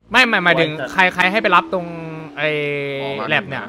ไม่หมายถึงใครให้ไปรับตรงไอ้แลบเนี่ย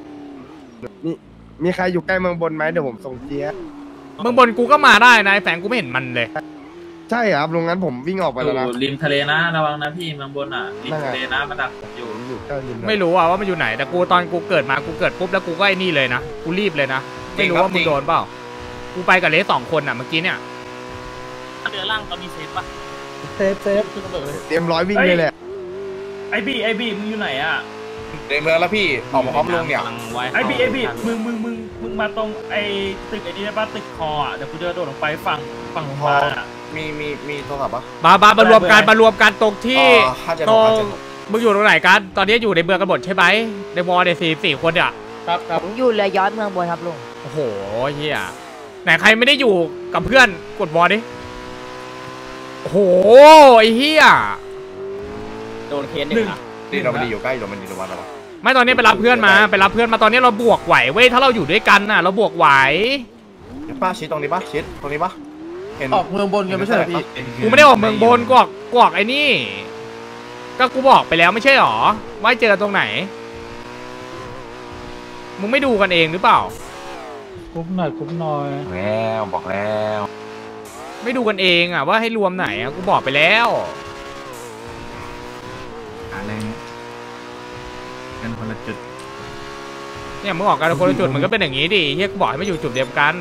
มีใครอยู่ใกล้เมืองบนไหมเดี๋ยวผมส่งเจี๊ยบเมืองบนกูก็มาได้นะแฝงกูไม่เห็นมันเลยใช่ครับลุงงั้นผมวิ่งออกไปแล้วนะริมทะเลนะระวังนะพี่เมืองบนอ่ะริมทะเลนะมันดักอยู่ไม่รู้ว่ามันอยู่ไหนแต่กูตอนกูเกิดมากูเกิดปุ๊บแล้วกูก็ไอ้นี่เลยนะกูรีบเลยนะไม่รู้ว่ามึงโดนเปล่ากูไปกับเลส2 คนอ่ะเมื่อกี้เนี่ยเรือล่างตอนนี้เซฟปะเซฟเตรียม100วิ่งเลยแหละไอบีมึงอยู่ไหนอ่ะในเมืองแล้วพี่ออกมาพร้อมลุงเนี่ยไอบีมึงมาตรงไอตึกไอนี่ได้ป่ะตึกคออ่ะเดี๋ยวกูจะโดดลงไปฝั่งขวามีโทรศัพท์ปะมารวมกันตรงที่ตรงมึงอยู่ตรงไหนกันตอนนี้อยู่ในเมืองกันหมดใช่ไหมในวอร์เด4 คนอ่ะครับผมอยู่เรือย้อนเมืองบนครับลุงโอ้โหเฮียไหนใครไม่ได้อยู่กับเพื่อนกดวอร์ดิโอ้โหไอ้เฮียโดนเคส1 นี่เราไม่ได้อยู่ใกล้เราไม่ได้ระวังเราไม่ตอนนี้ไปรับเพื่อนมาตอนนี้เราบวกไหวเว้ยถ้าเราอยู่ด้วยกันน่ะเราบวกไหวป้าชี้ตรงนี้ปะชี้ตรงนี้ปะออกเมืองบนกันไม่ใช่เหรอพี่กูไม่ได้ออกเมืองบนกวกไอ้นี่ก็กูบอกไปแล้วไม่ใช่หรอว่าเจอตรงไหนมึงไม่ดูกันเองหรือเปล่าคุ้มหน่อยแล้วบอกแล้วไม่ดูกันเองอ่ะว่าให้รวมไหนอ่ะกูบอกไปแล้วอะไรกันคนละจุดเนี่ยมึงออกกันคนละจุดมันก็เป็นอย่างงี้ดิเฮียกูบอกให้ไม่อยู่จุดเดียวกัน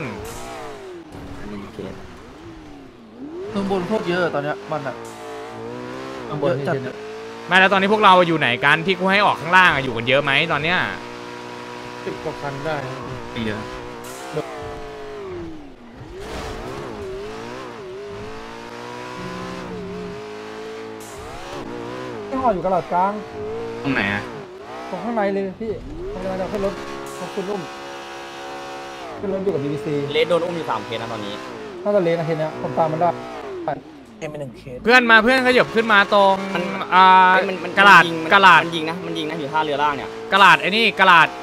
เมืองบนโคตรเยอะตอนเนี้ยมันอ่ะเมืองบนจัดไม่แล้วตอนนี้พวกเราอยู่ไหนกันที่กูให้ออกข้างล่างอยู่กันเยอะไหมตอนเนี้ย 10 กว่าคันได้เยอะที่ห่ออยู่กระดาษกลางตรงไหนอะตรงข้างในเลยพี่ตรงนั้นขึ้นรถคุณอุ้มขึ้นรถอยู่กับ BBC เลสโดนอุ้มอยู่3 เคสนะตอนนี้น่าจะเลสนะเคสเนี้ยผมตามมันได้เป็น1 เคสเพื่อนขยับขึ้นมาตรงกระดาษมันยิงนะอยู่ท่าเรือล่างเนี่ยกระดาษไอ้นี่กระดาษ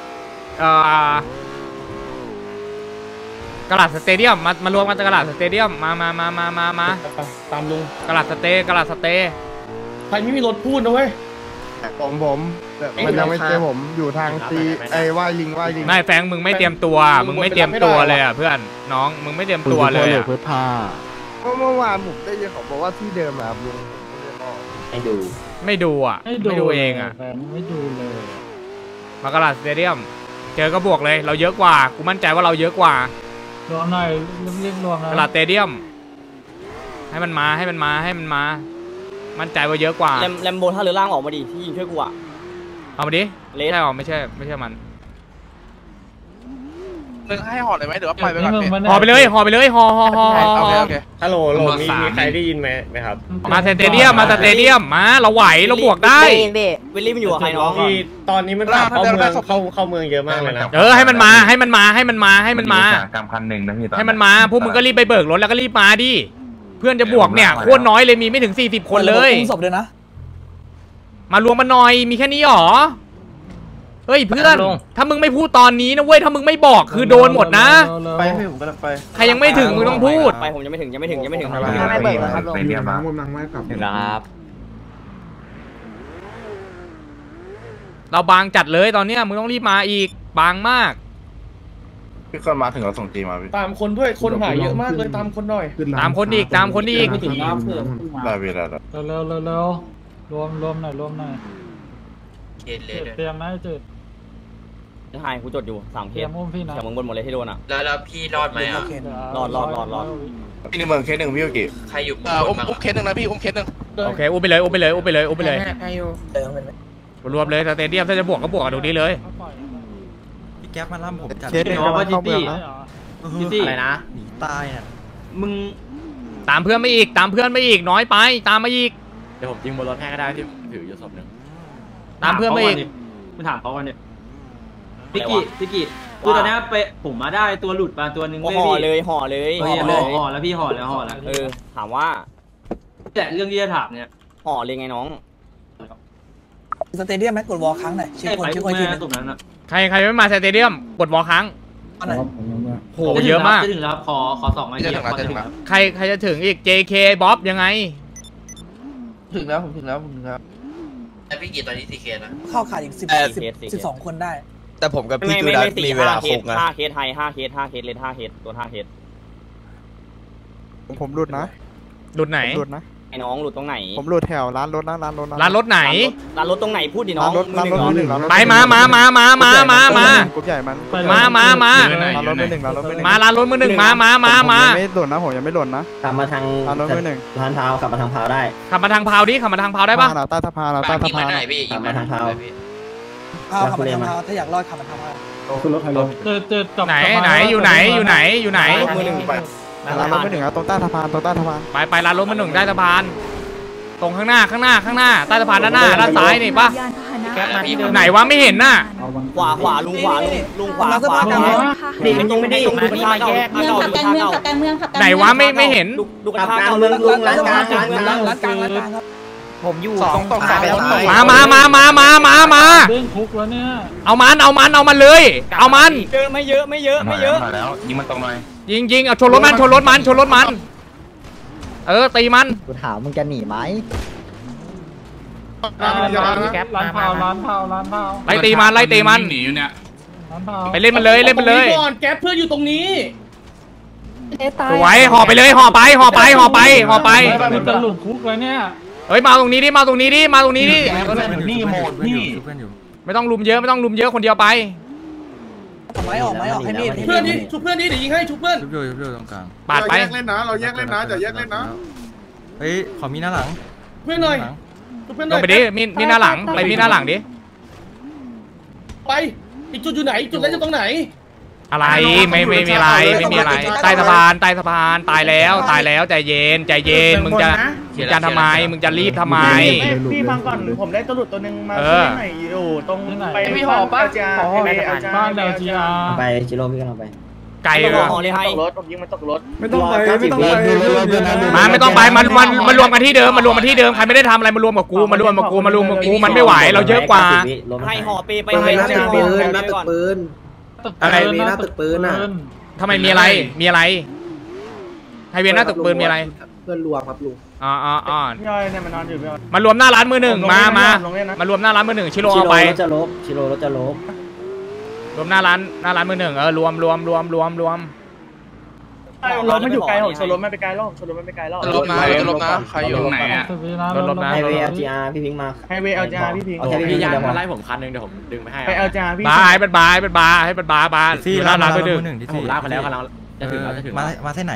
สเตเดียมมารวมกันกระดาษสเตเดียมมาตามลุงกระดาษสเตใครไม่มีรถพูดนะเว้ยผมมันยังไม่เจอผมอยู่ทางซีไอ้ว่ายลิงไม่แฟงมึงไม่เตรียมตัวเลยอ่ะเพื่อนน้องมึงไม่เตรียมตัวเลยอ่ะเมื่อวานผมได้ยินเขาบอกว่าที่เดิมครับลุงไม่ดูอ่ะไม่ดูเองอ่ะไม่ดูเลยมากระดาษสเตเดียมเจอก็บวกเลยเราเยอะกว่ากูมั่นใจว่าเราเยอะกว่ารวมหน่อยเรียกรวมกระดาษสเตเดียมให้มันมามั่นใจว่าเยอะกว่าแลมโบท่าเรือล่างออกมาดิที่ยิงช่วยกูอ่ะเอามาดิใช่หรอไม่ใช่มันมึงให้ห่อเลยไหมหรือว่าปล่อยไปก่อนห่อไปเลยห่อฮัลโหลมีใครได้ยินไหมครับมาสเตเดียมมาเราไหวเราบวกได้เวลลี่มันอยู่กับใครน้องตอนนี้มันเข้าเมืองเยอะมากเลยนะให้มันมากำคัน1นะพี่ตอนให้มันมาพวกมึงก็รีบไปเบิกรถแล้วก็รีบมาดิเพื่อนจะบวกเนี่ยโคตรน้อยเลยมีไม่ถึง40 คนเลยศพเลยนะมารวมมาหน่อยมีแค่นี้หรอเฮ้ยเพื่อนถ้ามึงไม่พูดตอนนี้นะเว้ยถ้ามึงไม่บอกคือโดนหมดนะไปให้ผมก็ไปใครยังไม่ถึงมึงต้องพูดไปผมยังไม่ถึงไม่เบิกนะครับลงถึงแล้วครับเราบางจัดเลยตอนเนี้ยมึงต้องรีบมาอีกบางมากพี่คนมาถึงเราส่งจีมาพี่ตามคนด้วยคนหายเยอะมากเลยตามคนหน่อยตามคนอีกได้เวลาแล้วรวมหน่อยเตรียมนะจุดจะหายกูจดอยู่3 เคสเดี๋ยวมึงบนหมดเลยที่โดนอ่ะแล้วพี่รอดไหมอ่ะรอดพี่ในเมืองเคส1พี่โอเคใครอยู่อุ้มเคส1นะพี่อุ้มเคส1 โอเคอุ้มไปเลยรวมเลยสเตเดียมถ้าจะบวกก็บวกกันตรงนี้เลยแก๊ปมาล่ำผมจัดว่าจิตี้อะไรนะหนีตายอ่ะมึงตามเพื่อนไม่อีกน้อยไปตามมาอีกเดี๋ยวผมยิงบนรถให้ก็ได้ที่ถืออยู่ศพนึงตามเพื่อนมาอีกมึงถามเขากันเนี่ยพิกิคือตอนนี้ไปผมมาได้ตัวหลุดมาตัวนึงห่อเลยห่อแล้วพี่ห่อแล้วถามว่าแต่เรื่องที่จะถามเนี่ยห่อเลยไงน้องสเตเดียมไหมกดวอลครั้งหน่อยชื่อคนตรงนั้นนะใครไม่มาสเตเดียมกดวอลครั้งโหเยอะมากจะถึงแล้วขอ2 นาทีใครจะถึงอีก JK บ๊อบยังไงถึงแล้วผมแต่พี่กี่ตอนนี้4 เคสนะเข้าขาดอีก12 คนได้แต่ผมกับพี่จูดัสมีเวลาคุกนะ 5 เคสไทย5 เคส5 เคสเลน5 เคสตัว5 เคสผมหลุดนะหลุดไหนหลุดนะไอ้น้องหลุดตรงไหนผมหลุดแถวร้านรถนะร้านรถนะร้านรถไหนร้านรถตรงไหนพูดดิน้องร้านรถมือหนึ่งไปมากรุ๊ปใหญ่มันมาร้านรถมือหนึ่งร้านรถมือหนึ่งมาร้านรถมือหนึ่งมาผมยังไม่หล่นนะผมยังไม่หล่นนะขับมาทางร้านรถมือหนึ่งร้านเท้าขับมาทางเท้าได้ขับมาทางพาวดิขับมาทางพาวได้ปะใต้สะพานใต้สะพานพี่ยิงมาทางเท้าพี่เท้าขับมาทางเท้าถ้าอยากรอดขับมาทางเท้าขึ้นรถไฟลงไหนอยู่ไหนร้านรถมือหนึ่งตรงใต้สะพานไปร้านรถมือหนึ่งใต้สะพานตรงข้างหน้าใต้สะพานด้านหน้าด้านซ้ายนี่ปะไหนวะไม่เห็นน่ะขวาลุงขวาดีไม่ตรงไม่ได้เมืองขับการเมืองขับการเมืองไหนวะไม่เห็นดูกระทะเก่าเมืองลุงร้านกลางครับผมอยู่ตรงสายแล้วมาเรื่องคุกแล้วเนี่ยเอามันเลยเอามันไม่เยอะแล้วยิงมันตรงหน่อยยิงเอาชนรถมันตีมันกูถามมึงจะหนีไหมร้านเผาไล่ตีมันหนีอยู่เนี่ยไปเล่นมันเลยก่อนแก๊ปเพื่อนอยู่ตรงนี้สวยห่อไปห่อไปมันจะหลุดคุกเลยเนี่ยเฮ้ยมาตรงนี้ดินี่โหมดพี่ไม่ต้องลุมเยอะคนเดียวไปไม้ออกให้มีดเพื่อนนี่ชุบเพื่อนนี่เดี๋ยวยิงให้ชุบเพื่อนชุบอยู่ตรงกลางปาดไปเราแยกเล่นนะอย่าแยกเล่นนะเฮ้ยขอมีหน้าหลังเพื่อนหน่อยลงไปดิมีหน้าหลังไปมีหน้าหลังดิไปอีกจุดอยู่ไหนจุดเล่นจะตรงไหนอะไรไม่มีอะไรใต้สะพานตายแล้วใจเย็นมึงจะทำไมมึงจะรีบทำไมพี่ฟังก่อนผมได้ตัวหลุดตัวนึงมาไหนอยู่ตรงไปพี่หอป้าหอไปบ้านเดลจีอาไปจิโร่พี่กำลังไปไกลห่อเลยให้ตกรถผมยิงมันตกรถไม่ต้องไปไม่ต้องไปมันรวมกันที่เดิมใครไม่ได้ทำอะไรมารวมกับกูมันไม่ไหวเราเยอะกว่าให้ห่อเปไปให้ให้ตึกปืนอะไรมีหน้าตึกปืนอ่ะทำไมมีอะไรไฮเวียนหน้าตึกปืนมีอะไรเพื่อนรวมครับลุงอ๋อพี่อ้อยเนี่ยมันนอนอยู่พี่อ้อยมารวมหน้าร้านมือหนึ่งมารวมหน้าร้านมือหนึ่งชิโร่เอาไปจะลบชิโร่รถจะลบรวมหน้าร้านมือหนึ่งรวมรถมันอยู่ไกลของชนรถไม่ไปไกลหรอกชนรถไม่ไปไกลหรอกจะลบนะใครอยู่ตรงไหนอ่ะรถนะไฮเวย์ LGR พี่พิงมาไฮเวย์ LGR พี่พิงโอเคพี่ยางมาไล่ผมคันนึงเดี๋ยวผมดึงไปให้ไป LGR พี่บาร์ให้เป็นบาร์อยู่หน้าร้านมือหนึ่งผมลากไปแล้วกันเราจะถึงมาเส้นไหน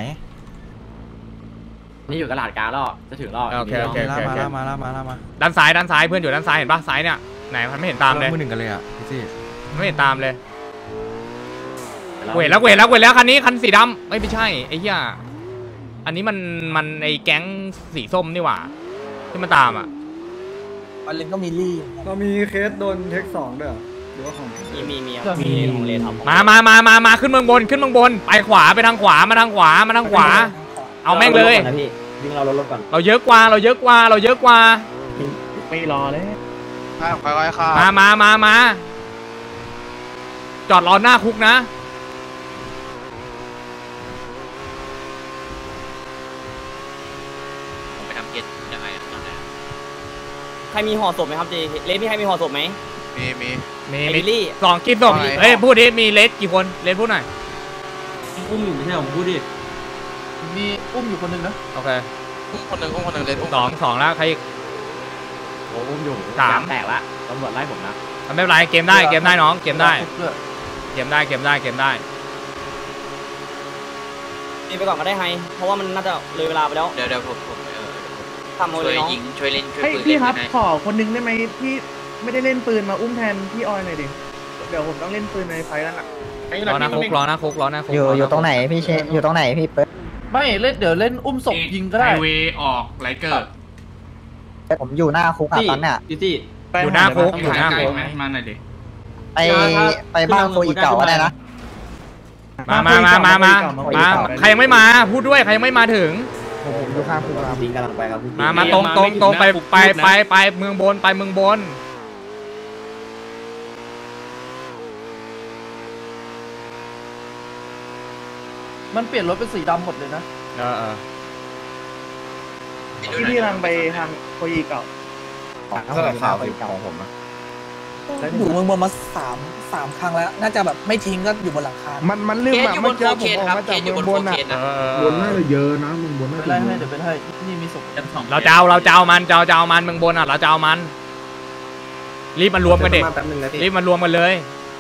นี่อยู่กระดาษกลางแล้วจะถึงแล้วโอเคมาด้านซ้ายเพื่อนอยู่ด้านซ้ายเห็นปะซ้ายเนี่ยไหนมันไม่เห็นตามเลยมือหนึ่งกันเลยอ่ะพี่ซี่ไม่เห็นตามเลยเวทแล้วคันนี้คันสีดำไม่ใช่ไอ้เหี้ยอันนี้มันไอ้แก๊งสีส้มนี่หว่าที่มันตามอ่ะมันเล่นก็มีลี่เรามีเคสโดนเทค2ด้วยหรือว่าของมีของเลนทำมาขึ้นเมืองบนไปขวาไปทางขวามาทางขวาเอาแม่งเลยวิ่งเรารถก่อนเราเยอะกว่าไม่รอเลยค่อยๆค่ะมาจอดรอหน้าคุกนะไปทำเกตยังไงตอนนี้ใครมีห่อศพไหมครับเจเลนพี่ใครมีห่อศพไหมมีลี่ 2กินศพเฮ้ยพูดดิมีเลสกี่คนเลสพูดหน่อยอุ้มอยู่ไม่ใช่ผมพูดดิมีอุ้มอยู่คนนึงนะโอเคอุ้มคนหนึ่งเลสอุ้ม 2แล้วใครอีกโอ้อุ้มอยู่3แตกละตำรวจไล่ผมนะไม่เป็นไรเกมได้น้องเกมได้นี่ไปก่อนก็ได้ไฮเพราะว่ามันน่าจะเลยเวลาไปแล้วเดี๋ยวผมทำเลยน้องช่วยเล่นพี่ครับขอคนนึงได้ไหมพี่ไม่ได้เล่นปืนมาอุ้มแทนพี่ออยหน่อยดิเดี๋ยวผมต้องเล่นปืนในไฟนั่นแหละรอนะคุกอยู่ตรงไหนพี่เชอยู่ตรงไหนพี่เปิดไม่เล่นเดี๋ยวเล่นอุ้มศพยิงก็ได้ไฮเวย์ออกไลเกอร์ผมอยู่หน้าคุกตอนเนี้ยอยู่หน้าคุกมาหน่อยดิไปบ้านโคอีเก่าก็ได้นะมาใครยังไม่มาพูดด้วยใครยังไม่มาถึงผมอยู่ข้างคุณครับกำลังไปครับมาตรงไปเมืองบนมันเปลี่ยนรถเป็นสีดำหมดเลยนะพี่กำลังไปทางโคอีเก่าเท่าไหร่ข่าวของผมนะอยู่เมืองบนมาสามครั้งแล้วน่าจะแบบไม่ทิ้งก็อยู่บนหลังคามันลืมอะเมื่อกี้ผมออกมาจากเมืองบนอะบนน่าจะเยอะนะเมืองบนน่าจะเยอะเดี๋ยวไปให้นี่มีศพเราจะเอามันเมืองบนอ่ะเราจะเอามันรีบมารวมกันเด็กรีบมารวมกันเลย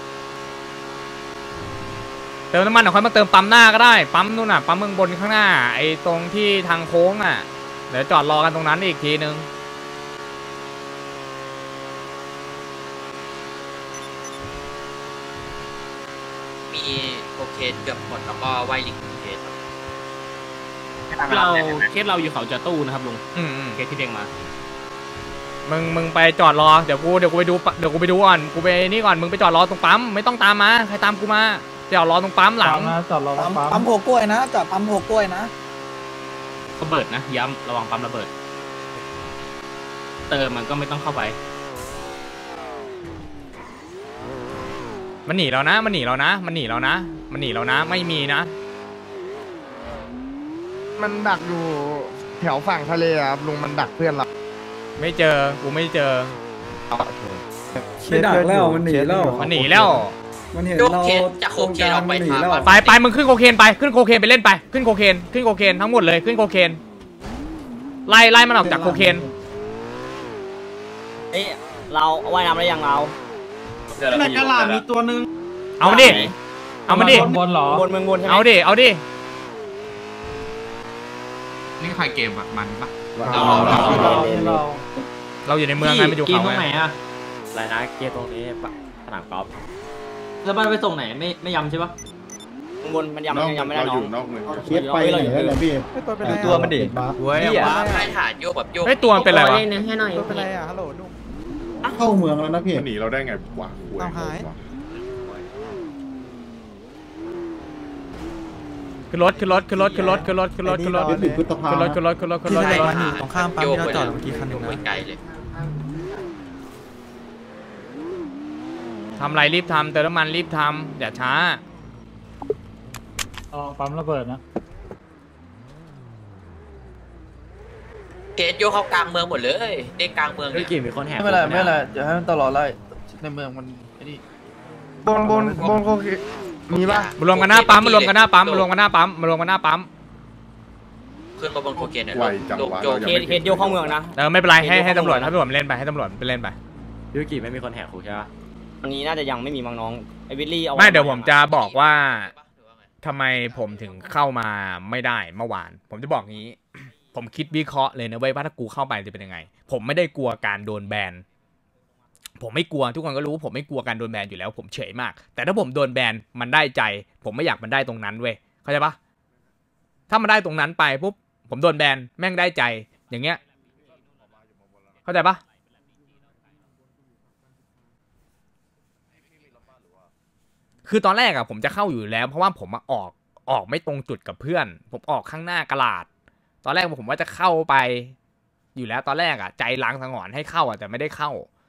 เติมน้ำมันเดี๋ยวค่อยมาเติมปั๊มหน้าก็ได้ปั๊มนู่นน่ะปั๊มเมืองบนข้างหน้าไอ้ตรงที่ทางโค้งอ่ะเดี๋ยวจอดรอกันตรงนั้นอีกทีนึงมีโอเคเกือบหมดแล้วก็ไวลิงเคสเคสเราอยู่เขาจะตู้นะครับลุงเคสที่เด้งมามึงไปจอดรอเดี๋ยวกูไปดูก่อนกูไปนี่ก่อนมึงไปจอดรอตรงปั๊มไม่ต้องตามมาใครตามกูมาจอดรอตรงปั๊มหลังจอดรอปั๊มโพกล้วยนะจอดปั๊มโพกล้วยนะระเบิดนะย้ำระวังปั๊มระเบิดเติมมันก็ไม่ต้องเข้าไปมันหนีแล้วนะไม่มีนะมันดักอยู่แถวฝั่งทะเลครับลุงมันดักเพื่อนเราไม่เจอกูไม่เจอไม่ดักแล้วมันหนีแล้วมันเห็นเราจะโคเคนออกไปไปมึงขึ้นโคเคนไปเล่นไปขึ้นโคเคนทั้งหมดเลยขึ้นโคเคนไล่มันออกจากโคเคนเราว่ายน้ำได้ยังเราในกระหล่ำมีตัวนึงเอามันดิบนหรอบนเมืองบนใช่ไหมเอาดินี่ใครเกมแบบมันปะเราอยู่ในเมืองไงมันอยู่เขาไงอะไรนะเกมตรงนี้สนามกอล์ฟแล้วบ้านไปส่งไหนไม่ยำใช่ปะบนมันยำไม่ได้น้องเคสไปไหนแล้วพี่ตัวมันดิเว้ยใครถ่ายโยกแบบโยกตัวมันเป็นอะไรวะเป็นไรฮัลโหลนุ่มเข้าเมืองแล้วนะพี่หนีเราได้ไงวะหายขึ้นรถตรงข้ามปั๊มที่เราจอดเมื่อกี้คันนึงนะไกลเลยทำไรรีบทำเติมน้ำมันรีบทำอย่าช้าปั๊มระเบิดนะเกตโยเข้ากลางเมืองหมดเลยเด็กกลางเมืองเนี่ยมีคนแหกไม่เป็นไรเดี๋ยวให้มันตลอดไล่ในเมืองมันไอ้นี่บนโอเคมีป่ะมารวมกันหน้าปั๊มขึ้นมาบนโคเคนเนี่ยเคสโยเข้าเมืองนะไม่เป็นไรให้ตำรวจเล่นไปให้ตำรวจไปเล่นไปยูกิไม่มีคนแหกคุกใช่ปะวันนี้น่าจะยังไม่มีน้องไอวิลลี่ไม่เดี๋ยวผมจะบอกว่าทำไมผมถึงเข้ามาไม่ได้เมื่อวานผมจะบอกงี้ผมคิดวิเคราะห์เลยนะเว้ยว่าถ้ากูเข้าไปจะเป็นยังไงผมไม่ได้กลัวการโดนแบนผมไม่กลัวทุกคนก็รู้ผมไม่กลัวการโดนแบนอยู่แล้วผมเฉยมากแต่ถ้าผมโดนแบนมันได้ใจผมไม่อยากมันได้ตรงนั้นเว้ยเข้าใจปะถ้ามันได้ตรงนั้นไปปุ๊บผมโดนแบนแม่งได้ใจอย่างเงี้ยเข้าใจปะคือตอนแรกอะผมจะเข้าอยู่แล้วเพราะว่าผมออกไม่ตรงจุดกับเพื่อนผมออกข้างหน้ากระดาษตอนแรกผมว่าจะเข้าไปอยู่แล้วตอนแรกอะใจล้างสังหรณ์ให้เข้าอะแต่ไม่ได้เข้า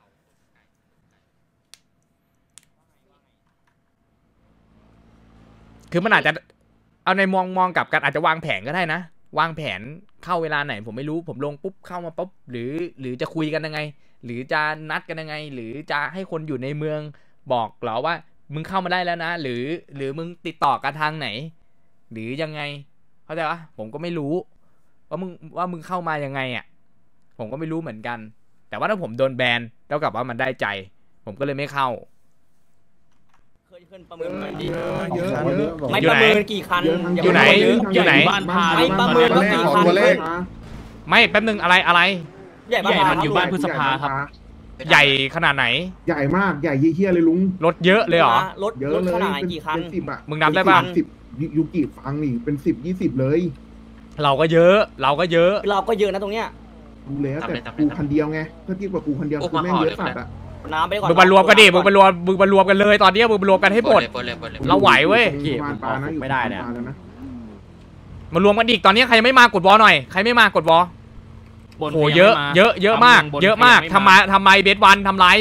คือมันอาจจะเอาในมองกับกันอาจจะวางแผนก็ได้นะวางแผนเข้าเวลาไหนผมไม่รู้ผมลงปุ๊บเข้ามาปุ๊บหรือจะคุยกันยังไงหรือจะนัดกันยังไงหรือจะให้คนอยู่ในเมืองบอกเหรอว่ามึงเข้ามาได้แล้วนะหรือมึงติดต่อกันทางไหนหรือยังไงเข้าใจปะผมก็ไม่รู้ว่ามึงเข้ามายังไงอ่ะผมก็ไม่รู้เหมือนกันแต่ว่าถ้าผมโดนแบนแล้วกับว่ามันได้ใจผมก็เลยไม่เข้าขึ้นประเมินไม่ประเมินกี่คันอยู่ไหนไม่ประเมินกี่คันไม่แป๊บนึงอะไรใหญ่มันอยู่บ้านพฤษภาครับใหญ่ขนาดไหนใหญ่มากใหญ่เหี้ยเลยลุงรถเยอะเลยเหรอรถขนาดกี่คันมึงนับได้ป่ะ 10ยูกิฟังนี่เป็น10-20เลยเราก็เยอะนะตรงเนี้ยดูแล้วแต่กูคันเดียวไงถ้าที่กว่ากูคันเดียวคือแม่งเยอะสัตว์อะน้ำไปก่อนมึงมารวมกันดิมึงมารวมกันเลยตอนนี้มึงมารวมกันให้หมดเราไหวเว้ยไม่ได้เนี่ยมารวมกันอีกตอนนี้ใครไม่มากดวอหน่อยใครไม่มากดวอโหเยอะมากทำไมเบสวันทำไร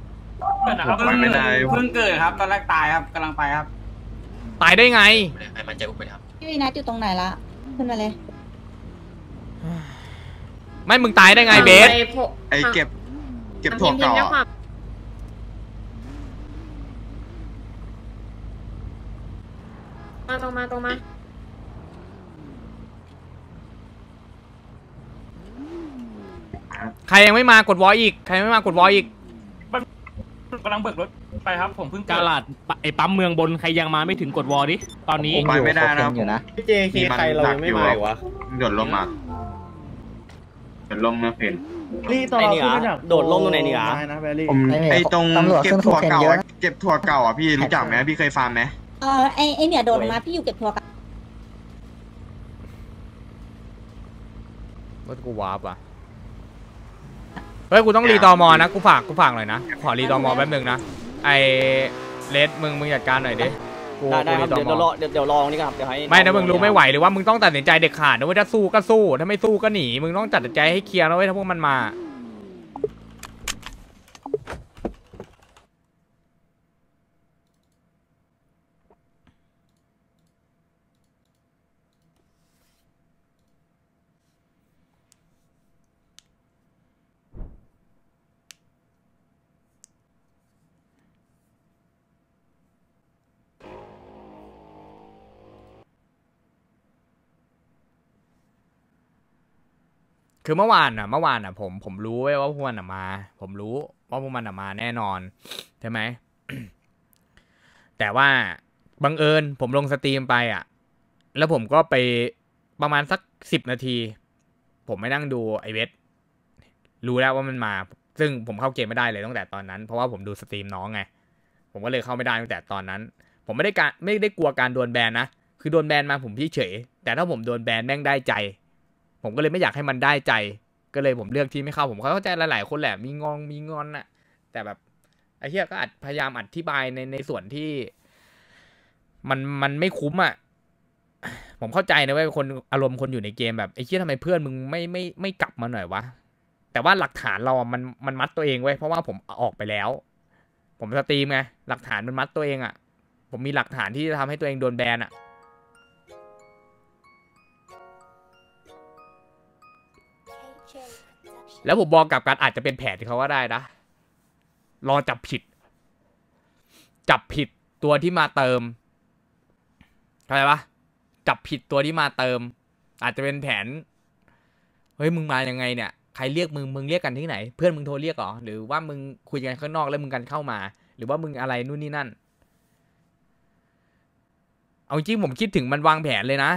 เพิ่งเกิดครับตอนแรกตายครับกำลังไปครับตายได้ไงมันจะอุ้มไปทำพี่วีนัทอยู่ตรงไหนละขึ้นมาเลยไม่มึงตายได้ไงเบสไอเก็บเก็บถั่วเก่าตรงมาใครยังไม่มากดวอลอีกใครไม่มากดวอลอีกกำลังเบิกรถไปครับผมเพิ่งกาลาดไอ้ปั๊มเมืองบนใครยังมาไม่ถึงกดวอลดิตอนนี้ไปไม่ได้นะพี่เจเคใครเรายังไม่มาวะโดดลงมาโดดลงนะเพนนี่ตอนเราขึ้นจากโดดลงตรงไหนนี่อ่ะผมไอตรงเก็บถั่วเก่าเก็บถั่วเก่าอ่ะพี่รู้จักไหมพี่เคยฟาร์มไหมไอเนี่ยโดดมาพี่อยู่เก็บทัวร์กันว่ากูวาร์ปอ่ะเฮ้ยกูต้องรีตอมอนะกูฝากหน่อยนะขอรีตอมอแป๊บนึงนะไอเลสมึงจัดการหน่อยดิได้ครับเดี๋ยวรอนี่ครับเดี๋ยวให้ไม่นะมึงรู้ไม่ไหวหรือว่ามึงต้องตัดสินใจเด็ดขาดนะเว้ยถ้าสู้ก็สู้ถ้าไม่สู้ก็หนีมึงต้องตัดสินใจให้เคลียร์นะเว้ยถ้าพวกมันมาคือเมื่อวานอ่ะผมรู้ไว้ว่าพวกมันมาผมรู้ว่าพวกมันมาแน่นอนใช่ไหม แต่ว่าบังเอิญผมลงสตรีมไปอ่ะแล้วผมก็ไปประมาณสัก10 นาทีผมไม่นั่งดูไอเวทรู้แล้วว่ามันมาซึ่งผมเข้าเกมไม่ได้เลยตั้งแต่ตอนนั้นเพราะว่าผมดูสตรีมน้องไงผมก็เลยเข้าไม่ได้ตั้งแต่ตอนนั้นผมไม่ได้กลัวการโดนแบนนะคือโดนแบนมาผมเฉยแต่ถ้าผมโดนแบนแม่งได้ใจผมก็เลยไม่อยากให้มันได้ใจก็เลยผมเลือกที่ไม่เข้าผมเข้าใจหลายๆคนแหละมีงอนน่ะแต่แบบไอ้เหี้ยก็พยายามอธิบายในส่วนที่มันไม่คุ้มอ่ะผมเข้าใจนะว่าคนอารมณ์คนอยู่ในเกมแบบไอ้เหี้ยทำไมเพื่อนมึงไม่กลับมาหน่อยวะแต่ว่าหลักฐานเรามันมัดตัวเองไว้เพราะว่าผมออกไปแล้วผมสตรีมไงหลักฐานมันมัดตัวเองอ่ะผมมีหลักฐานที่จะทำให้ตัวเองโดนแบนอ่ะแล้วผมบอกกับการอาจจะเป็นแผนที่เขาก็ได้นะรอจับผิดตัวที่มาเติมเข้าใจปะจับผิดตัวที่มาเติมอาจจะเป็นแผนเฮ้ยมึงมายังไงเนี่ยใครเรียกมึงเรียกกันที่ไหนเพื่อนมึงโทรเรียกหรอหรือว่ามึงคุยกันข้างนอกแล้วมึงกันเข้ามาหรือว่ามึงอะไรนู่นนี่นั่นเอาจริงผมคิดถึงมันวางแผนเลยนะ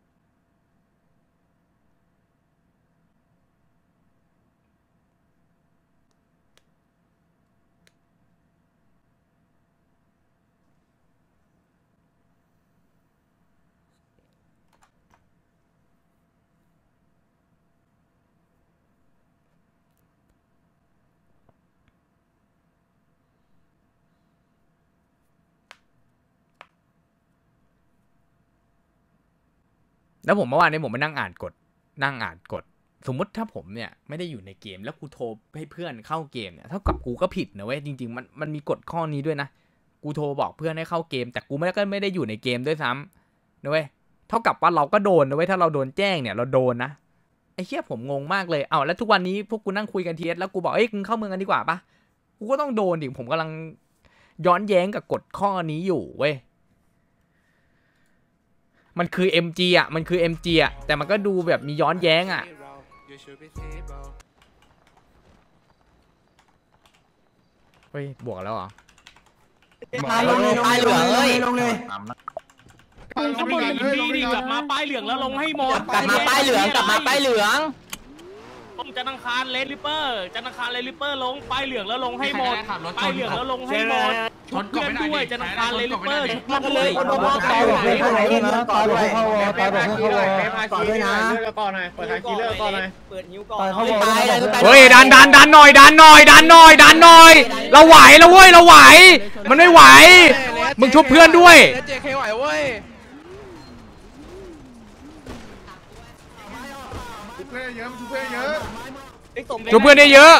แล้วผมเมื่อวานนี้ผมไปนั่งอ่านกฎสมมุติถ้าผมเนี่ยไม่ได้อยู่ในเกมแล้วกูโทรให้เพื่อนเข้าเกมเนี่ยเท่ากับกูก็ผิดนะเว้ยจริงๆมันมีกฎข้อนี้ด้วยนะกูโทรบอกเพื่อนให้เข้าเกมแต่กูไม่ได้อยู่ในเกมด้วยซ้ำนะเว้ยเท่ากับว่าเราก็โดนนะเว้ยถ้าเราโดนแจ้งเนี่ยเราโดนนะไอ้เหี้ยผมงงมากเลยแล้วทุกวันนี้พวกกูนั่งคุยกันทีแล้วกูบอกมึงเข้าเมืองกันดีกว่าปะกูก็ต้องโดนดิผมกำลังย้อนแย้งกับกฎข้อนี้อยู่เว้ยมันคือ MG อ่ะมันคือ MG อ่ะแต่มันก็ดูแบบมีย้อนแย้งอ่ะเฮ้ยบวกแล้วเหรอลงเลยป้ายเหลืองเลยลงเลยกลับมาป้ายเหลืองแล้วลงให้หมดกลับมาป้ายเหลืองจันทร์อังคารเลนลิปเปอร์ลงป้ายเหลืองแล้วลงให้หมดป้ายเหลืองแล้วลงให้หมดชนเพื่อนด้วยจันทร์อังคารเลนลิปเปอร์มากันเลยคนมาต่อด้วยนะต่อด้วยด้วยนะเลิกก่อนหน่อยเปิดทางคีเลิกก่อนหน่อยเปิดนิ้วก่อนเฮ้ยดันหน่อยเราไหวแล้วเว้ยเราไหวมันไม่ไหวมึงชุบเพื่อนด้วยชุบเพื่อนได้เยอะ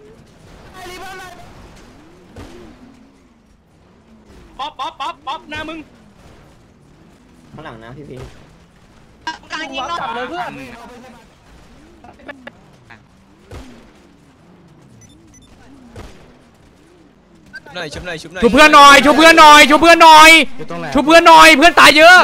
ป๊อปหน้ามึงข้างหลังนะพี่กลางยิงนอกจับเลยเพื่อนเพื่อนหน่อยชุบเพื่อนหน่อยชุบเพื่อนหน่อยชุบเพื่อนหน่อยเพื่อนตายเยอะ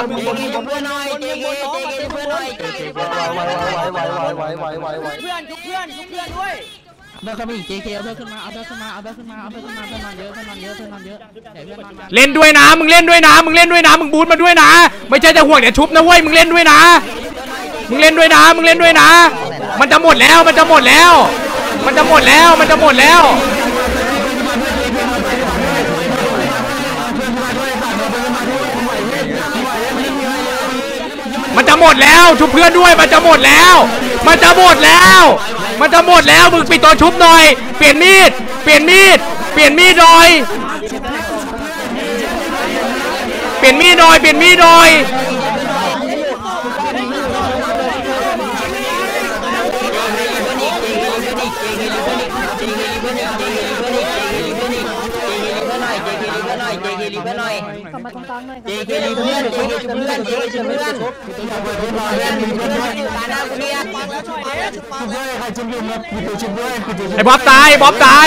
เล่นด้วยนะมึงเล่นด้วยนะมึงเล่นด้วยนะมึงบูทมาด้วยนะไม่ใช่จะห่วงเดี๋ยวชุบนะเว้ยมึงเล่นด้วยนะมึงเล่นด้วยนะมึงเล่นด้วยนะมันจะหมดแล้วมันจะหมดแล้วมันจะหมดแล้วมันจะหมดแล้วมันจะหมดแล้วชุบเพื่อนด้วยมันจะหมดแล้วมันจะหมดแล้วมันจะหมดแล้วมึงปิดตัวชุบหน่อยเปลี่ยนมีดเปลี่ยนมีดเปลี่ยนมีดหน่อยเปลี่ยนมีดหน่อยเปลี่ยนมีดหน่อยไอ้บ๊อบตายบ๊อบตาย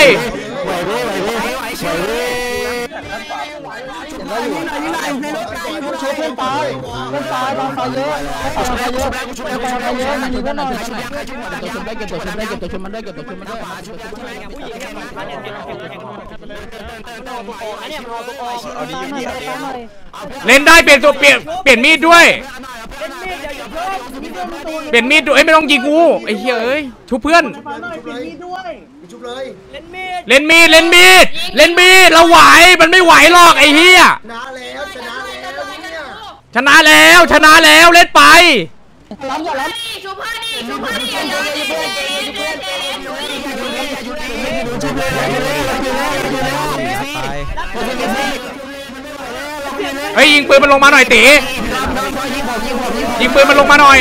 เล่นได้เปลี่ยนตัวเปลี่ยนมีดด้วยเปลี่ยนมีดด้วยไม่ต้องยิงกูไอ้เหี้ยเอ้ยชุบเพื่อนเล่นมีดเล่นมีดเล่นมีดเราไหวมันไม่ไหวหรอกไอ้เหี้ยชนะแล้วชนะแล้วเล่นไปเฮ้ยยิงปืนมันลงมาหน่อยตียิงปืนมันลงมาหน่อย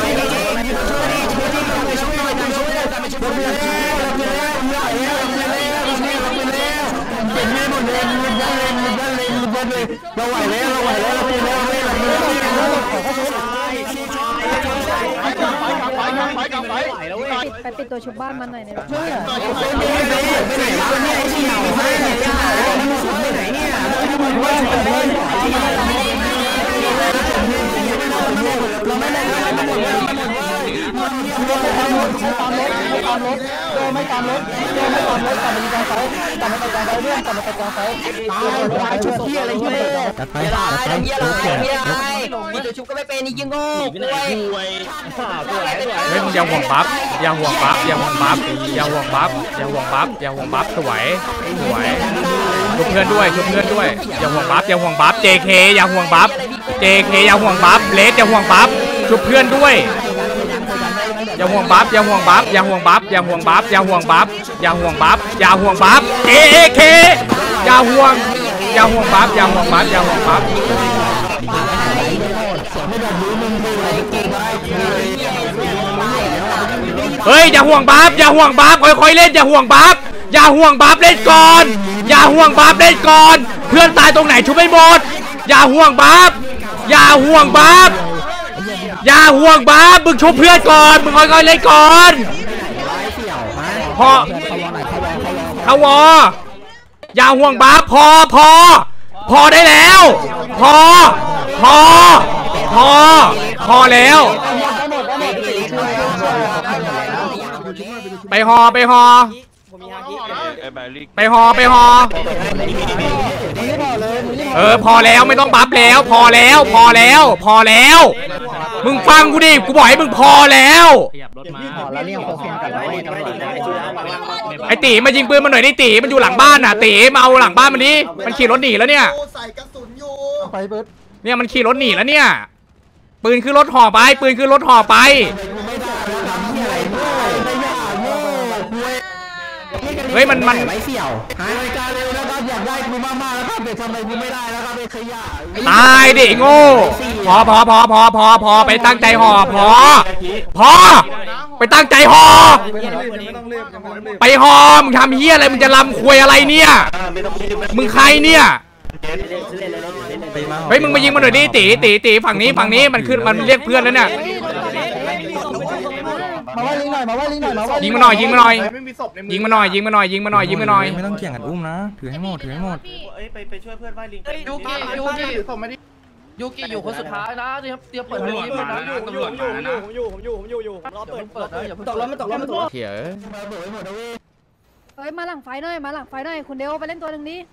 เราไหวแล้วเราไหวแล้วเราเป็นแล้วไปปิดตัวชุบบ้านมันหน่อยเนี่ยไม่ตามรถชุบเที่ยอะไรเงี้ยมีตัวชุบก็ไม่เป็นนี่ยิงโง่เฮ้ยมึงอย่าห่วงปั๊บอย่าห่วงปั๊บอย่าห่วงปั๊บอย่าห่วงปั๊บอย่าห่วงปั๊บอย่าห่วงปั๊บสวยสวยชุบเพื่อนด้วยชุบเพื่อนด้วยอย่าห่วงปั๊บอย่าห่วงปั๊บ JK อย่าห่วงปั๊บ JK อย่าห่วงปั๊บเลสอย่าห่วงปั๊บชุบเพื่อนด้วยอย่าห่วงปั๊บอย่าห่วงปั๊บอย่าห่วงปั๊บอย่าห่วงปั๊บอย่าห่วงปั๊บอย่าห่วงปั๊บอย่าห่วงปั๊บ JK อย่าห่วงปั๊บอย่าห่วงปั๊บอย่าห่วงปั๊บเฮ้ยอย่าห่วงปั๊บอย่าห่วงปั๊บค่อยๆเล่นอย่าห่วงปั๊บอย่าห่วงปั๊บเล่นก่อนอย่าห่วงปั๊บเล่นก่อนเพื่อนตายตรงไหนชุบไม่หมดอย่าห่วงปั๊บอย่าห่วงปั๊บอย่าห่วงปั๊บมึงชุบเพื่อนก่อนมึงค่อยๆเล่นก่อนพอเขาวออย่าห่วงปั๊บพอได้แล้วพอแล้วไปหอพอแล้วไม่ต้องบัฟแล้วพอแล้วมึงฟังกูดิกูบอกให้มึงพอแล้วไอ้ตีมายิงปืนมาหน่อยดิตีมันอยู่หลังบ้านน่ะตีมาเอาหลังบ้านมันดิมันขี่รถหนีแล้วเนี่ยเนี่ยมันขี่รถหนีแล้วเนี่ยปืนคือรถห่อไปปืนคือรถห่อไปเฮ้ยมันไม่เสี่ยวตายดิโง่พอไปตั้งใจห่อพอไปตั้งใจห่อไปห่อมึงทำเฮียอะไรมึงจะลำควยอะไรเนี่ยมึงใครเนี่ยเฮ้ยมึงมายิงมันหน่อยดิตีฝั่งนี้มันขึ้นมันเรียกเพื่อนแล้วเนี่ยอยมาไหว้ลิงหน่อยมาไหว้ยิงมาหน่อยยิงมาหน่อยไม่มีศพในมือยิงมาหน่อยยิงมาหน่อยยิงมาหน่อยยิงมาหน่อยไม่ต้องเกี่ยงกันอุ้มนะถือให้หมดถือให้หมดไปช่วยเพื่อนไหว้ลิงยูกิถือศพมาดิยูกิอยู่คนสุดท้ายนะเดี๋ยวเปิดให้ยิงนะตำรวจมานะรอเปิดนะอย่าเพิ่งตกรถมันตกรถมันตกรถเหี้ยเฮ้ยมาหลังไฟหน่อยมาหลังไฟหน่อยคุณเดวไปเล่นตัวหนึ่งนี้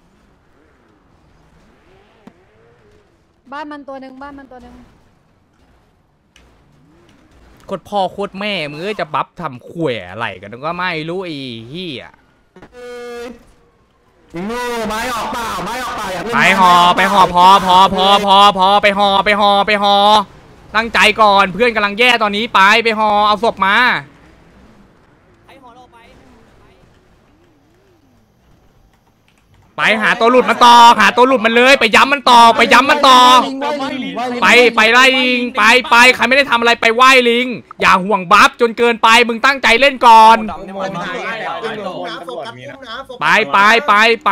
บ้านมันตัวหนึ่งบ้านมันตัวหนึ่งโคตรพ่อโคตรแม่มึงจะบัฟทำข่วยอะไรกันก็ไม่รู้ไอ้เหี้ยไม้ออกเปล่าไม้ออกเปล่าอยากเล่นไปหอไปหอพอไปหอตั้งใจก่อนเพื่อนกำลังแย่ตอนนี้ไปหอเอาศพมาไปหาตัวหลุดมาต่อหาตัวหลุดมันเลยไปย้ำมันต่อไปย้ำมันต่อไปไล่ลิงไปใครไม่ได้ทำอะไรไปไหว้ลิงอย่าห่วงบัฟจนเกินไปมึงตั้งใจเล่นก่อนไป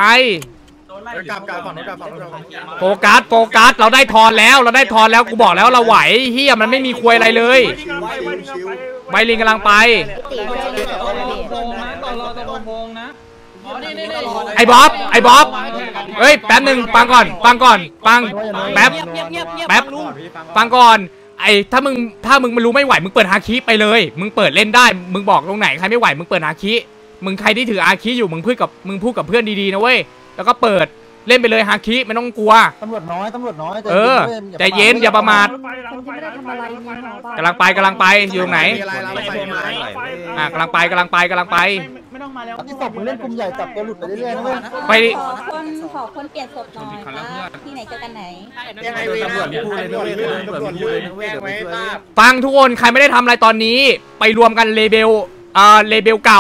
โฟกัสเราได้ทอนแล้วกูบอกแล้วเราไหวเฮียมันไม่มีควยอะไรเลยใบลิงกำลังไปไอ้บ๊อบเฮ้ยแป๊บหนึ่งฟังก่อนแป๊บฟังก่อนไอ้ถ้ามึงไม่รู้ไม่ไหวมึงเปิดฮาคิไปเลยมึงเปิดเล่นได้มึงบอกตรงไหนใครไม่ไหวมึงเปิดฮาคิมึงใครที่ถือฮาคิอยู่มึงพูดกับเพื่อนดีๆนะเว้ยแล้วก็เปิดเล่นไปเลยฮาคิไม่ต้องกลัวตำรวจน้อยใจเย็นอย่าประมาทคนที่ไม่ได้ทำอะไรมีหมอบ้างกำลังไปอยู่ตรงไหนกำลังไปไม่ต้องมาแล้วที่ศพมึงเล่นกลุ่มใหญ่จับตัวหลุดไปเรื่อยๆนะเว้ยไปขอคนเปลี่ยนศพหน่อยครับที่ไหนเจอกันไหนฟังทุกคนใครไม่ได้ทำอะไรตอนนี้ไปรวมกันเลเบลเก่า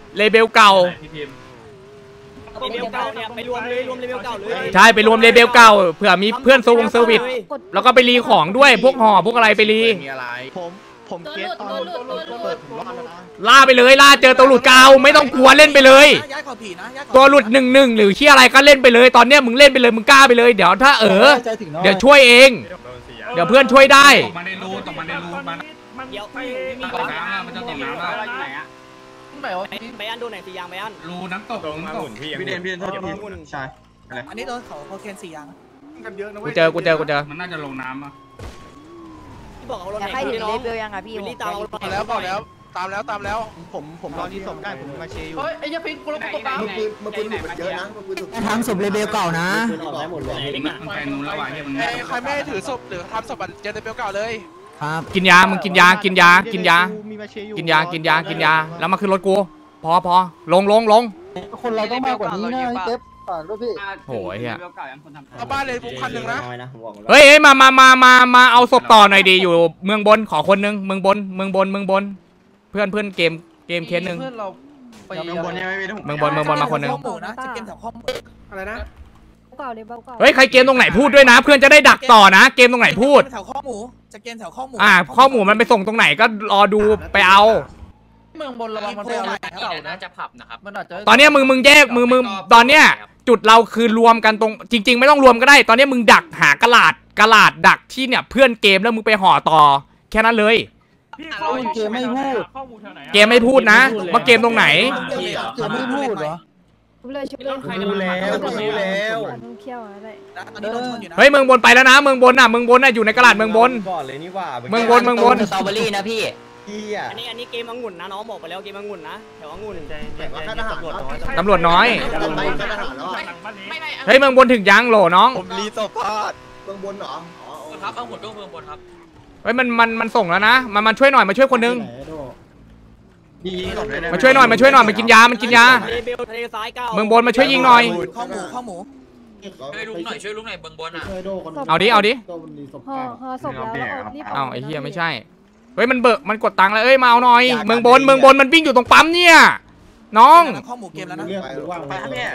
เนี่ยไปรวมเลเวลเก่าเลยใช่ไปรวมเลเบลเก่าเผื่อมีเพื่อนเซอร์วิสแล้วก็ไปรีของด้วยพวกห่อพวกอะไรไปรีผมเคสตอนเปิดรอบแล้วนะล่าไปเลยล่าเจอตัวหลุดเก่าไม่ต้องกลัวเล่นไปเลยตัวหลุด1-1หรือเชี่ยอะไรก็เล่นไปเลยตอนเนี้ยมึงเล่นไปเลยมึงกล้าไปเลยเดี๋ยวถ้าเดี๋ยวช่วยเองเดี๋ยวเพื่อนช่วยได้ตกมาในรูมันเดี๋ยวไม่มีตกน้ำมันจะตกน้ำอะไรอยู่ไหนอะไปอันดูไหนสียางไปอันรูน้ำตกพี่เดนโทษพี่ใช่อันนี้โดนเขาเคน4อย่างกันเยอะนะเว้ยกูเจอมันน่าจะลงน้ำอ่ะที่บอกเอารถไหนใครถึงเลเบลยังอ่ะพี่วิลลี่ตามตามแล้วผมรอที่ศพได้ผมมาเชียร์อยู่ไอ้ยาพิงกูลงตกน้ำมือปืนเยอะนะทำศพเลเบลเก่านะมันแทงนู้นแล้วว่ะที่มันใครไม่ถือศพหรือทำศพเจอเลเบลเก่าเลยครับกินยามึงกินยาแล้วมาขึ้นรถกูพอลงคนเราต้องมากกว่านี้นะเจ๊บป่านด้วยพี่โอ้ยเฮียเอาบ้านเลยบุกคันหนึ่งนะเฮ้ยมาเอาศพต่อหน่อยดีอยู่เมืองบนขอคนนึงเมืองบนเพื่อนเกมเคสนึงเมืองบนมาคนนึงอะไรนะเฮ้ยใครเกมตรงไหนพูดด้วยนะเพื่อนจะได้ดักต่อนะเกมตรงไหนพูดแถวข้อหมูจะเกมแถวข้อหมูข้อหมูมันไปส่งตรงไหนก็รอดูไปเอาเมืองบนระวังมันไปเอาเก่านะจะผับนะครับตอนนี้มึงแยกมึงตอนเนี้ยจุดเราคือรวมกันตรงจริงๆไม่ต้องรวมก็ได้ตอนนี้มึงดักหากระลาดดักที่เนี่ยเพื่อนเกมแล้วมึงไปห่อต่อแค่นั้นเลยเกมไม่พูดนะว่าเกมตรงไหนเกมไม่พูดเหรอรู้แล้วเฮ้ยเมืองบนไปแล้วนะเมืองบนน่ะอยู่ในกระดาษเมืองบนเมืองบนสตรอเบอรี่นะพี่อันนี้เกมองุ่นนะน้องบอกไปแล้วเกมองุ่นนะแถวองุ่นตำรวจน้อยเฮ้ยเมืองบนถึงยังโหลน้องผมรีสพาดเมืองบนเหรอครับเอาหมดก็เมืองบนครับเฮ้ยมันส่งแล้วนะมันช่วยหน่อยมาช่วยคนนึงมาช่วยหน่อยมันกินยาเมืองบนมาช่วยยิงหน่อยข้อหมูช่วยลุงหน่อยเมืองบนอ่ะเอาดิห่อศพแล้วเอาไอ้เหี้ยไม่ใช่เฮ้ยมันกดตังค์แล้วเอ้ยมาเอาหน่อยเมืองบนมันวิ่งอยู่ตรงปั๊มเนี่ยน้องข้อหมูเกมแล้วนะไปเนี่ย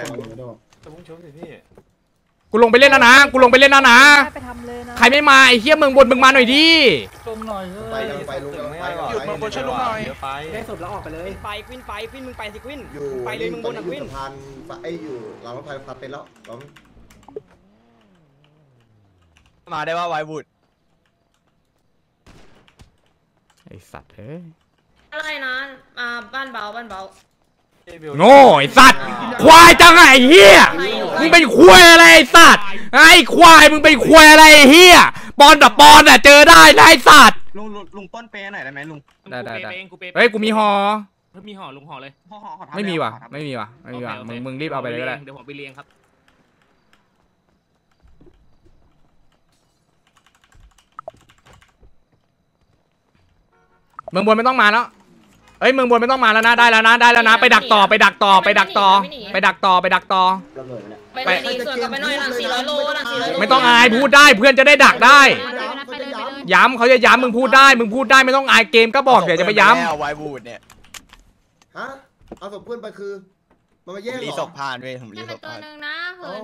กูลงไปเล่นแล้วนะใครไม่มาไอ้เหี้ยเมืองบนมึงมาหน่อยดิไปลุงหยุดเมืองบนช่วยลุงหน่อยได้ศพแล้วออกไปเลยไปควินมึงไปสิควินไปเลยเมืองบนอ่ะควินไอ้อยู่เราต้องพัดเป็นแล้วมาได้ว่าไวบูดไอสัตว์เฮ้ยอะไรนะบ้านเบาโง่ไอ้สัตว์ควายจังไอ้เหี้ยมึงเป็นควายอะไรไอ้สัตว์ไอ้ควายมึงเป็นควายอะไรไอ้เหี้ยปอนกับปอนอ่ะเจอได้นะไอ้สัตว์ลุงต้นเปย์หน่อยได้ไหมลุงได้เฮ้ยกูมีห่อมีห่อลุงห่อเลยไม่มีว่ะมึงรีบเอาไปเลยก็ได้เดี๋ยวผมไปเลี้ยงครับเมืองบนไม่ต้องมาแล้วเอ้ยเมืองบนไม่ต้องมาแล้วนะได้แล้วนะไปดักต่อไปดักต่อไปหน่อยหลัง400 โลไม่ต้องอายพูดได้เพื่อนจะได้ดักได้ย้ำเขาจะย้ำมึงพูดได้ไม่ต้องอายเกมก็บอกเดี๋ยวจะไปย้ำไวบูดเนี่ยฮะเอาศพเพื่อนไปคือมันมาแย่งหรอรีศพผ่านเว้ยผมรีศพผ่านตัวนึงนะเหิน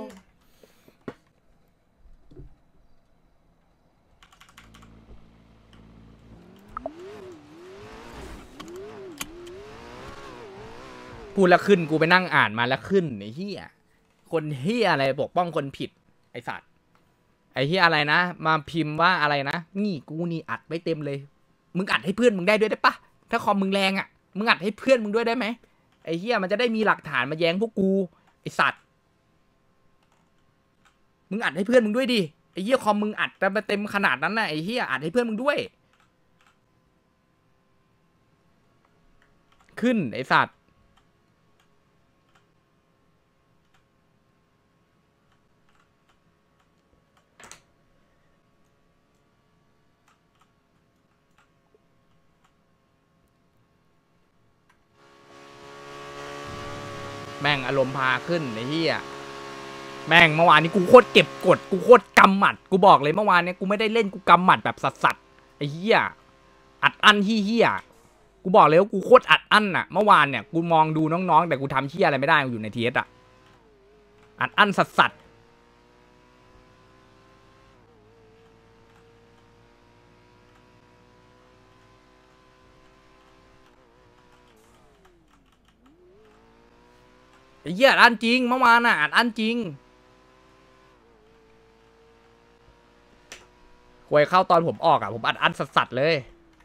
พูดแล้วขึ้นกูไปนั่งอ่านมาแล้วขึ้นไอ้เหี้ยคนเหี้ยอะไรปกป้องคนผิดไอ้สัตว์ไอ้เหี้ยอะไรนะมาพิมพ์ว่าอะไรนะนี่กูนี่อัดไว้เต็มเลยมึงอัดให้เพื่อนมึงได้ด้วยได้ปะถ้าคอมมึงแรงอ่ะมึงอัดให้เพื่อนมึงด้วยได้ไหมไอ้เหี้ยมันจะได้มีหลักฐานมาแย้งพวกกูไอ้สัตว์มึงอัดให้เพื่อนมึงด้วยดิไอ้เหี้ยคอมมึงอัดเต็มขนาดนั้นน่ะไอ้เหี้ยอัดให้เพื่อนมึงด้วยขึ้นไอ้สัตว์แม่งอารมณ์พาขึ้นไอ้เหี้ยแม่งเมื่อวานนี้กูโคตรเก็บกดกูโคตรกำหมัดกูบอกเลยเมื่อวานนี้กูไม่ได้เล่นกูกำหมัดแบบสัสๆไอ้เหี้ยอัดอั้นเหี้ยกูบอกเลยว่ากูโคตรอัดอั้นอ่ะเมื่อวานเนี่ยกูมองดูน้องๆแต่กูทำเหี้ยอะไรไม่ได้กูอยู่ในทีเอสอ่ะอัดอั้นสัสๆไอ้เหี้ยอันจริงเมื่อวานน่ะอันจริงควยเข้าตอนผมออกอ่ะผมอัดสัสๆเลย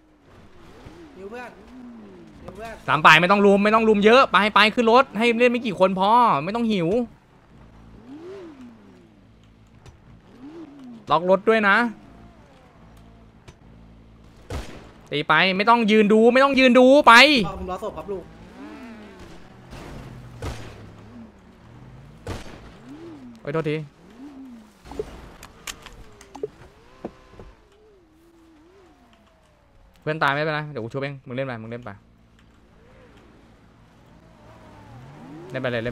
สามป่ายไม่ต้องลุมเยอะไปขึ้นรถให้เล่นไม่กี่คนพอไม่ต้องหิวล็อกรถด้วยนะตีไปไม่ต้องยืนดูไปผมรอศพครับลูกโอ้ยโทษทีเพื่อนตายไม่เป็นไรเดี๋ยวกูช่วยเองมึงเล่นไปเล่นไปเลย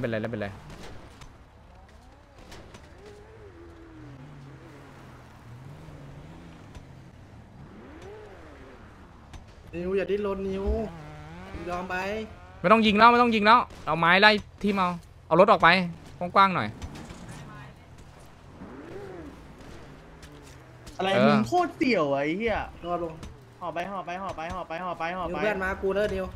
นิวอย่าดิ้นรนนิวยอมไปไม่ต้องยิงแล้วเอาไม้ไล่ที่เอารถออกไปกว้างๆหน่อยอะไรมึงโคตรเสี่ยวไอ้เหี้ยรอลงห่อไปเพื่อนมากูเลิศเดียว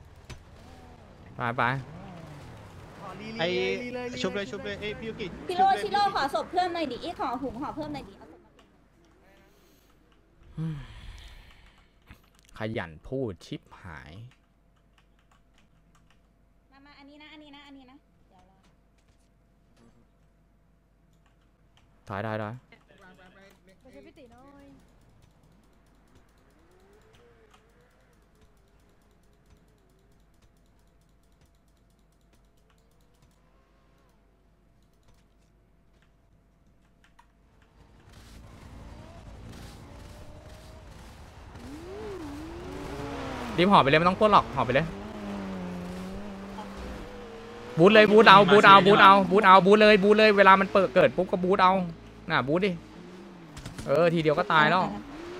ไปไอ้ชุบเลยไอ้พี่ยุกิชิโร่ขอศพเพิ่มหน่อยดิขอหุงห่อเพิ่มหน่อยดิขยันพูดชิบหายมาอันนี้นะเดี๋ยวรอได้รีบห่อไปเลยไม่ต้องปล้นหรอกห่อไปเลยบูทเลยบูทเอาเลยเวลามันเกิดปุ๊บก็บูทเอาน่ะบูทดิทีเดียวก็ตายแล้ว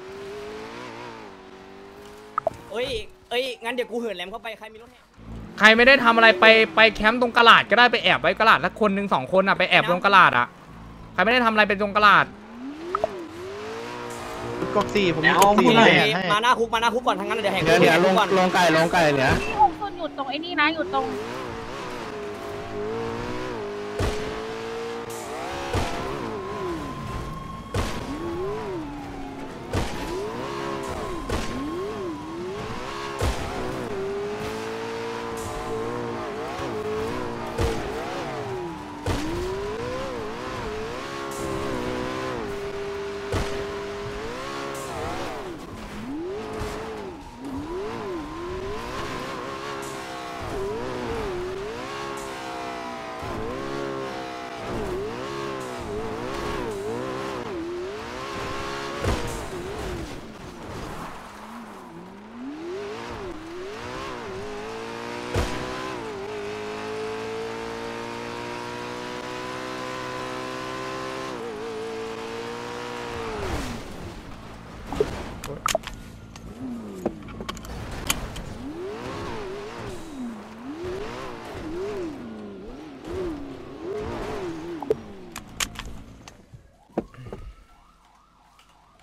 เอ้ยงั้นเดี๋ยวกูเหินแหลมเข้าไปใครมีรถใครไม่ได้ทำอะไรไปแคมป์ตรงกระดาษก็ได้ไปแอบไว้กระดาษละคน1 2 คนอ่ะไปแอบตรงกระดาษอ่ะใครไม่ได้ทำอะไรเป็นตรงกระดาษก๊อกซี่ผมก๊อกซี่มาหน้าคุกก่อนทั้งนั้นเดี๋ยวแหงลงไก่เนี่ยคนหยุดตรงไอ้นี่นะอยู่ตรง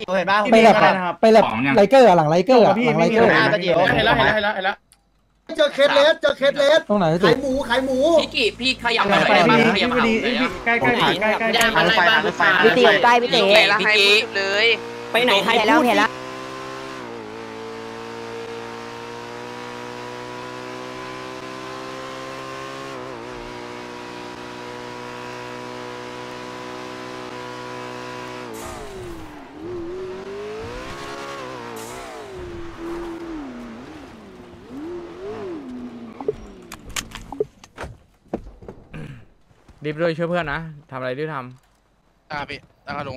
เห็นป่ะไปแลบไปแลบไลเกอร์หลังไลเกอร์หลังไลเกอร์เห็นแล้วเจอเคสเลสตรงไหนขายหมูพี่ขยับไปไปบ้านพี่ขยับพอดีใกล้พี่ตีใกล้พี่เต๋เลยไปไหนใครแล้วเห็นแล้วรีบด้วยช่วยเพื่อนนะทำอะไรรีบทำพี่ตั้งลง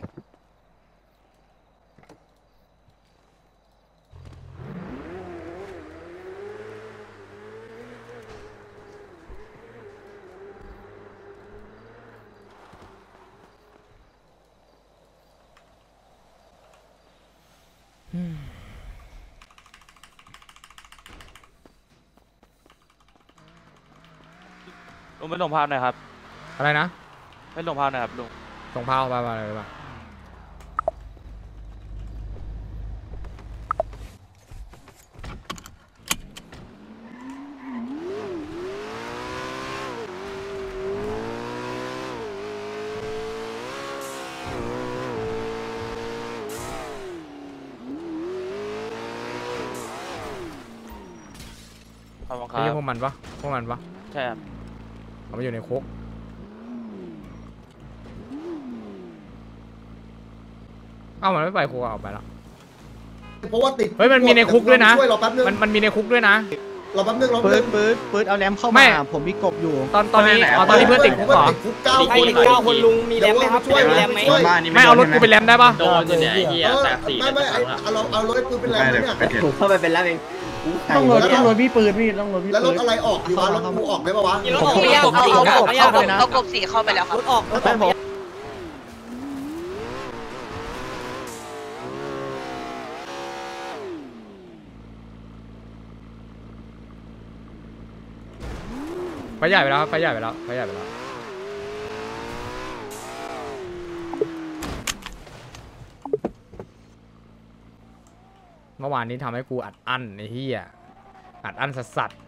ลุงไปส่งพาวหน่อยครับอะไรนะไปส่งพาวหน่อยครับลุงส่งพาวไปเลยป่ะขอบคุณครันี่บพวกมันปะใช่ครับเขามาอยู่ในคุกมันไม่ไปคุกออกไปแล้วเพราะว่าติดเฮ้ยมันมีในคุกด้วยนะช่วยรอแป๊บนึงมันมีในคุกด้วยนะรอแป๊บนึงปืดเอาแรมเข้าไม่มาผมมีกบอยู่ตอนนี้ตอนนี้เพื่อนติดคุกเหรอติดคุก9 คนลุงมีแรมไหมครับช่วยแรมไหมไม่เอารถกูไปแรมได้ปะโดนอยู่เนี่ยไอ้เหี้ยแตกสี่ไม่เอารถปืนเป็นแรมเนี่ยถูกเข้าไปเป็นแล้วเองต้องรถพี่ปืนพี่ต้องรถพี่แล้วรปืถนอะไรออกดีวะรถกูออกได้ปะวะรถออกไม่ยากเอากบสีเข้าไปแล้วครับรถออกรถผมไฟใหญ่ไปแล้วครับไฟใหญ่ไปแล้วเมื่อวานนี้ทำให้กูอัดอั้นไอ้เหี้ยอัดอั้นสัส